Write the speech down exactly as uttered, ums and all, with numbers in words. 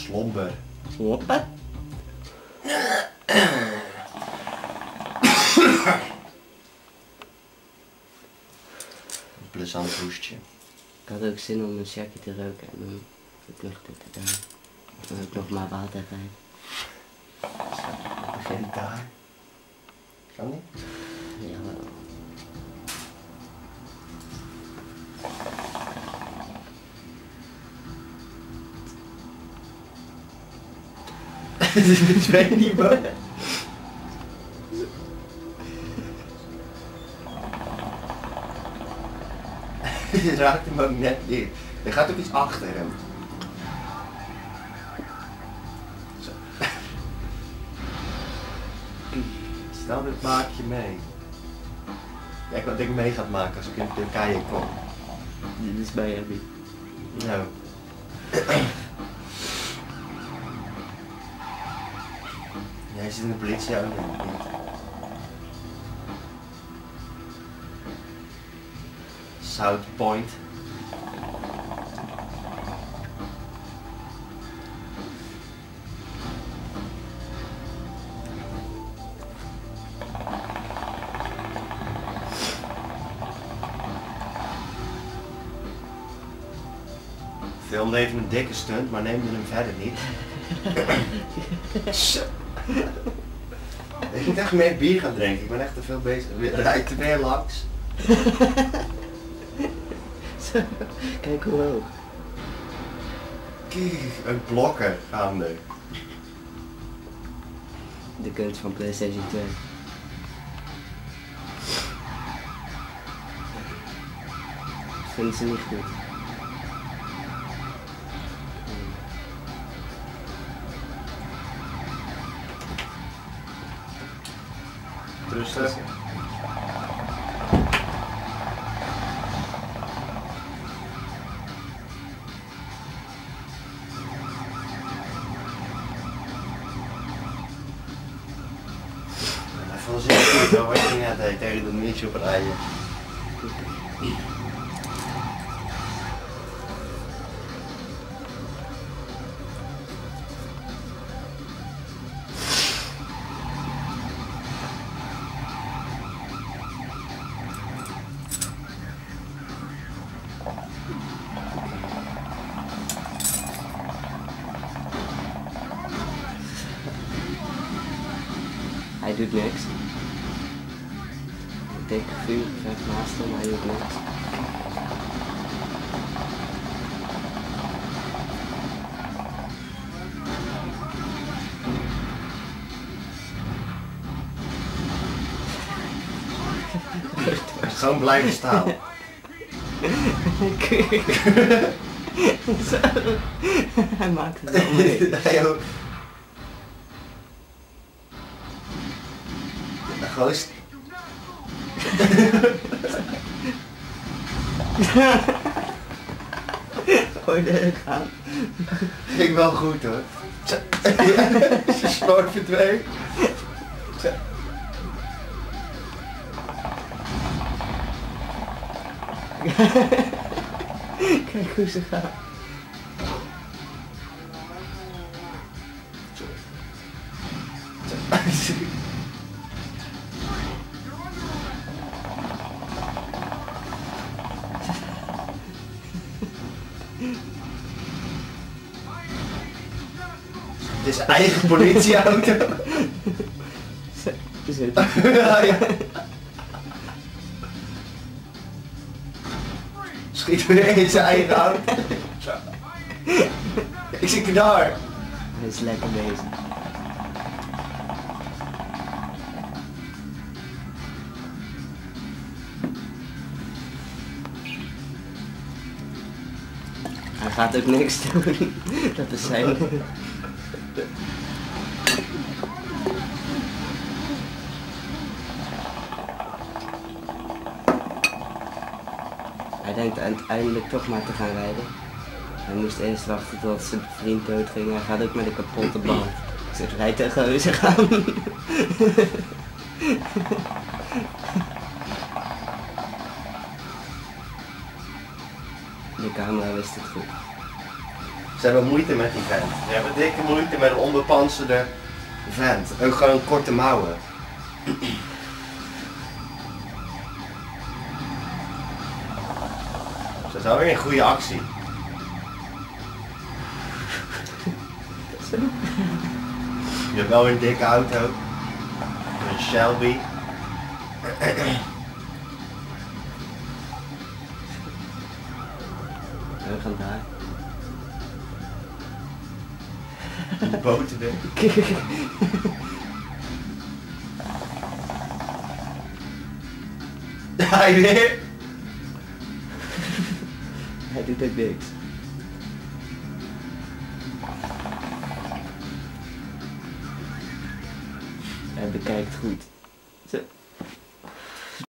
Slomber. Hoppa. Een plezant hoestje. Ik had ook zin om een shakje te roken en dan heb ik nog dit gedaan. Of dan heb ik nog maar water bij. Begin daar. Kan niet? Jawel. Ik weet niet meer. Je raakt hem ook net niet. Er gaat ook iets achter hem. Zo. Stel dit maakje mee. Kijk wat ik mee gaat maken als ik in Turkije kom. Dit is bij Abby. Nou. Jij zit in de politie ook niet. South Point. Filmde even een dikke stunt, maar neemde hem verder niet. Ik moet echt meer bier gaan drinken, ik ben echt te veel bezig. Rijd te weer langs. Zo, kijk hoe hoog. Kijk, een blokken gaande. De kunst van PlayStation twee. Dat vinden ze niet goed. Rustig. Even zin goed hoor, wat je net deed tegen dat nietje op rijden. Hij doet niks. Dik vuur vecht naast hem, hij doet niks. Gewoon blijven staan. Zo. Hij maakt het wel mee. Hij ook. Ghost. Gooi de gaan. Ging wel goed hoor. Ze snor verdween. Kijk hoe ze gaan. Het is eigen politieauto. Zit. Ja, ja. Schiet weer in zijn eigen auto. Zo. Ik zie knar. Hij is lekker bezig. Hij gaat ook niks doen. Dat is zijn. Hij denkt uiteindelijk toch maar te gaan rijden. Hij moest eerst wachten tot zijn vriend dood ging. Hij gaat ook met een kapotte band. Ik zeg, rijd tegen Heuze gaan. De camera wist het goed. Ze hebben moeite met die vent. Ze hebben dikke moeite met een onbepanserde vent. Ook gewoon korte mouwen. Dat is alweer een goede actie. Je hebt wel weer een dikke auto. Een Shelby. We gaan daar. Boten. Hij weer. Hij doet ook niks. Hij bekijkt goed.